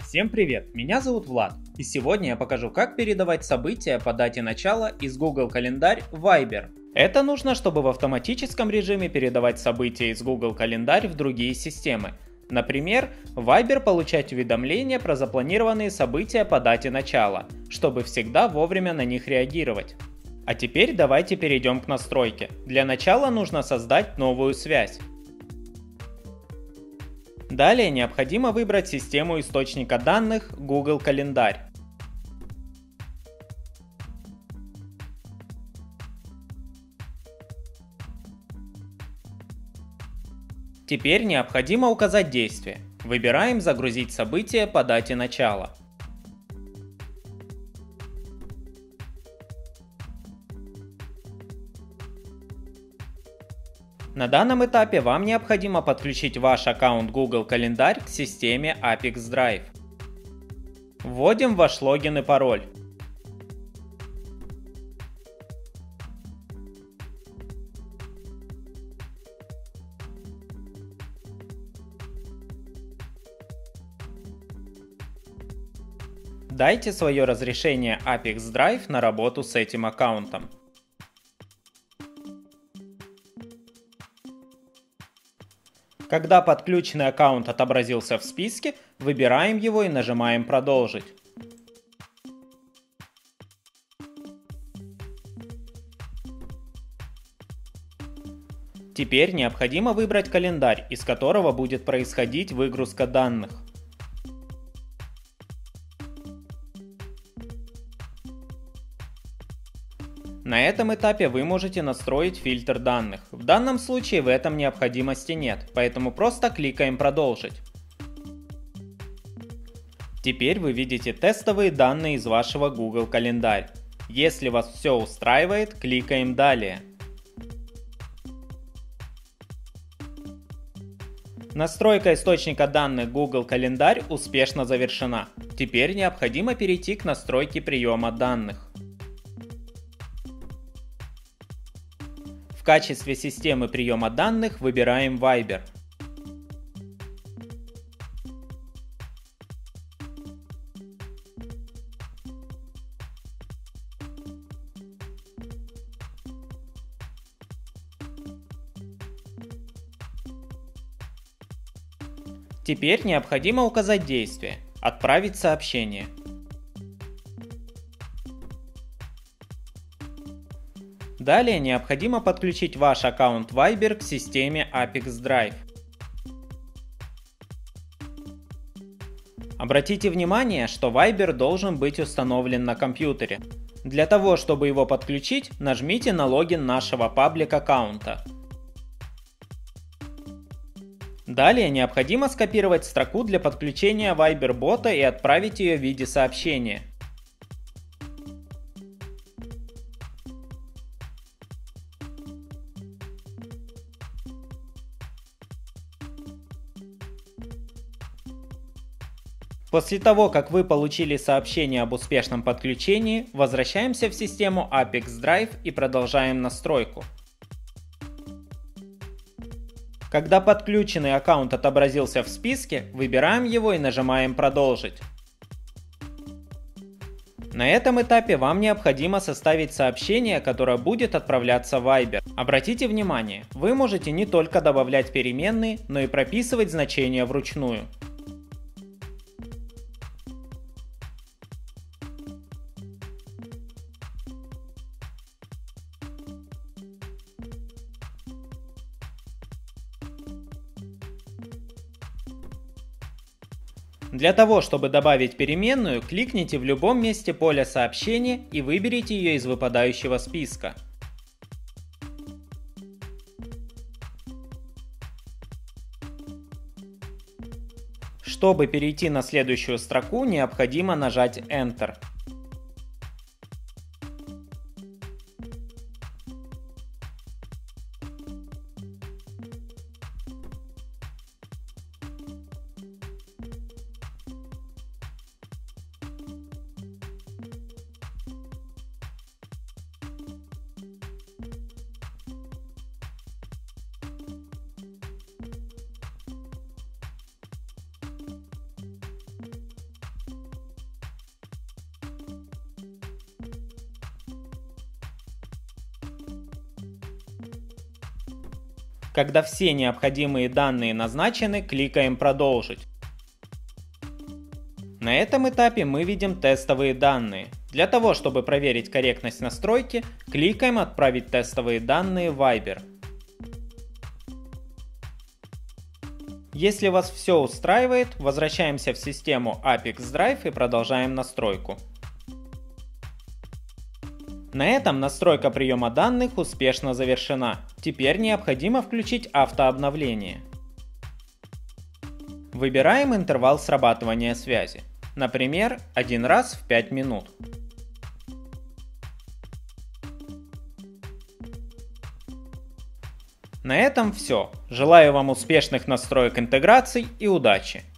Всем привет, меня зовут Влад, и сегодня я покажу, как передавать события по дате начала из Google Календарь в Viber. Это нужно, чтобы в автоматическом режиме передавать события из Google Календарь в другие системы. Например, в Viber получать уведомления про запланированные события по дате начала, чтобы всегда вовремя на них реагировать. А теперь давайте перейдем к настройке. Для начала нужно создать новую связь. Далее необходимо выбрать систему источника данных Google Календарь. Теперь необходимо указать действие. Выбираем «Загрузить событие по дате начала». На данном этапе вам необходимо подключить ваш аккаунт Google Календарь к системе Apex Drive. Вводим ваш логин и пароль. Дайте свое разрешение Apex Drive на работу с этим аккаунтом. Когда подключенный аккаунт отобразился в списке, выбираем его и нажимаем «Продолжить». Теперь необходимо выбрать календарь, из которого будет происходить выгрузка данных. На этом этапе вы можете настроить фильтр данных. В данном случае в этом необходимости нет, поэтому просто кликаем «Продолжить». Теперь вы видите тестовые данные из вашего Google Календарь. Если вас все устраивает, кликаем «Далее». Настройка источника данных Google Календарь успешно завершена. Теперь необходимо перейти к настройке приема данных. В качестве системы приема данных выбираем Viber. Теперь необходимо указать действие «Отправить сообщение». Далее необходимо подключить ваш аккаунт Viber к системе Apex Drive. Обратите внимание, что Viber должен быть установлен на компьютере. Для того, чтобы его подключить, нажмите на логин нашего паблик аккаунта. Далее необходимо скопировать строку для подключения Viber бота и отправить ее в виде сообщения. После того, как вы получили сообщение об успешном подключении, возвращаемся в систему Apex Drive и продолжаем настройку. Когда подключенный аккаунт отобразился в списке, выбираем его и нажимаем «Продолжить». На этом этапе вам необходимо составить сообщение, которое будет отправляться в Viber. Обратите внимание, вы можете не только добавлять переменные, но и прописывать значения вручную. Для того, чтобы добавить переменную, кликните в любом месте поля сообщения и выберите ее из выпадающего списка. Чтобы перейти на следующую строку, необходимо нажать Enter. Когда все необходимые данные назначены, кликаем «Продолжить». На этом этапе мы видим тестовые данные. Для того, чтобы проверить корректность настройки, кликаем «Отправить тестовые данные в Viber». Если вас все устраивает, возвращаемся в систему Apex Drive и продолжаем настройку. На этом настройка приема данных успешно завершена. Теперь необходимо включить автообновление. Выбираем интервал срабатывания связи. Например, 1 раз в 5 минут. На этом все. Желаю вам успешных настроек интеграций и удачи!